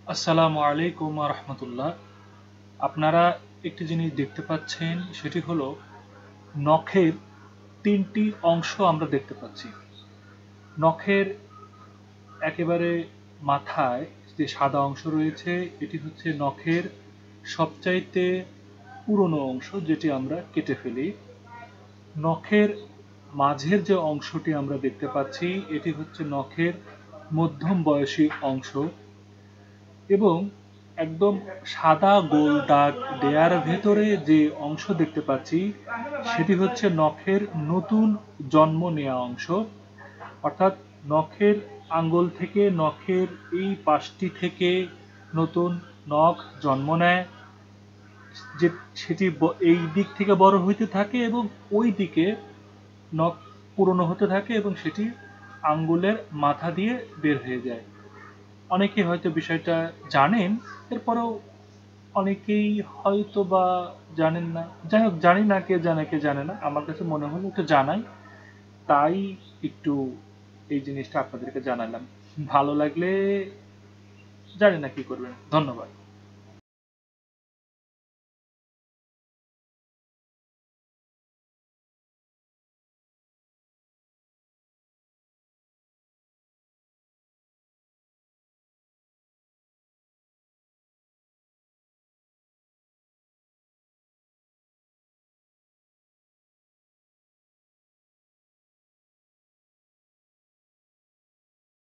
আসসালামু আলাইকুম ওয়া রাহমাতুল্লাহ। আপনারা একটি জিনিস দেখতে পাচ্ছেন, সেটি হলো নখের ৩টি অংশ আমরা দেখতে পাচ্ছি। নখের একেবারে মাথায় যে সাদা অংশ রয়েছে, এটি হচ্ছে নখের সবচাইতে পুরনো অংশ, যেটি আমরা কেটে ফেলি। নখের মাঝের যে অংশটি আমরা দেখতে পাচ্ছি, এটি হচ্ছে নখের মধ্যম বয়সী অংশ। এবং একদম সাদা গোল দাগ দেয়ার ভেতরে যে অংশ দেখতে পাচ্ছি, সেটি হচ্ছে নখের নতুন জন্ম নেওয়া অংশ। অর্থাৎ নখের আঙ্গুল থেকে, নখের এই পাশটি থেকে নতুন নখ জন্ম নেয়, যে সেটি এই দিক থেকে বড় হইতে থাকে এবং ওই দিকে নখ পুরনো হতে থাকে এবং সেটি আঙ্গুলের মাথা দিয়ে বের হয়ে যায়। অনেকে হয়তো বিষয়টা জানেন, এরপরেও অনেকেই হয়তো বা জানেন না। যাই হোক, জানি না, কে জানে কে জানে না, আমার কাছে মনে হলো একটু জানাই, তাই একটু এই জিনিসটা আপনাদেরকে জানালাম। ভালো লাগলে জানি না কি করবেন। ধন্যবাদ।